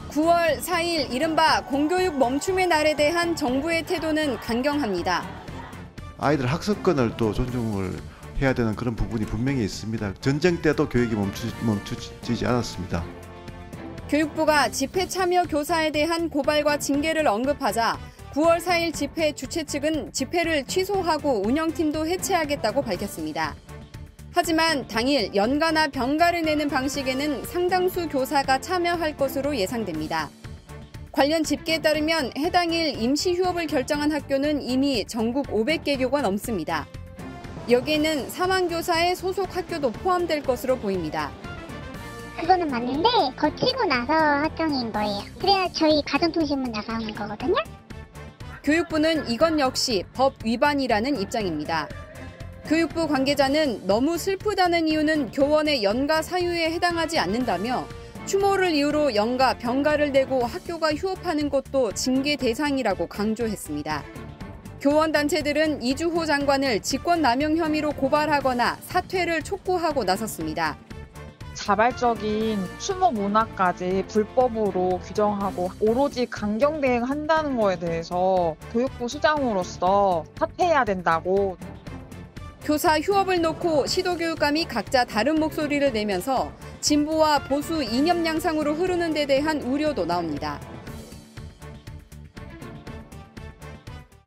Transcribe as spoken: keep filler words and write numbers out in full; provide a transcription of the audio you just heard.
구월 사일 이른바 공교육 멈춤의 날에 대한 정부의 태도는 강경합니다. 아이들 학습권을 또 존중을 해야 되는 그런 부분이 분명히 있습니다. 전쟁 때도 교육이 멈추, 멈추지 않았습니다. 교육부가 집회 참여 교사에 대한 고발과 징계를 언급하자 구월 사일 집회 주최 측은 집회를 취소하고 운영팀도 해체하겠다고 밝혔습니다. 하지만 당일 연가나 병가를 내는 방식에는 상당수 교사가 참여할 것으로 예상됩니다. 관련 집계에 따르면 해당일 임시 휴업을 결정한 학교는 이미 전국 오백 개 교가 넘습니다. 여기에는 사망교사의 소속 학교도 포함될 것으로 보입니다. 그거는 맞는데 거치고 나서 확정인 거예요. 그래야 저희 가정통신문 나가는 거거든요. 교육부는 이건 역시 법 위반이라는 입장입니다. 교육부 관계자는 너무 슬프다는 이유는 교원의 연가 사유에 해당하지 않는다며 추모를 이유로 연가, 병가를 내고 학교가 휴업하는 것도 징계 대상이라고 강조했습니다. 교원단체들은 이주호 장관을 직권남용 혐의로 고발하거나 사퇴를 촉구하고 나섰습니다. 자발적인 추모 문화까지 불법으로 규정하고 오로지 강경 대응한다는 거에 대해서 교육부 수장으로서 사퇴해야 된다고. 교사 휴업을 놓고 시도교육감이 각자 다른 목소리를 내면서 진보와 보수 이념 양상으로 흐르는 데 대한 우려도 나옵니다.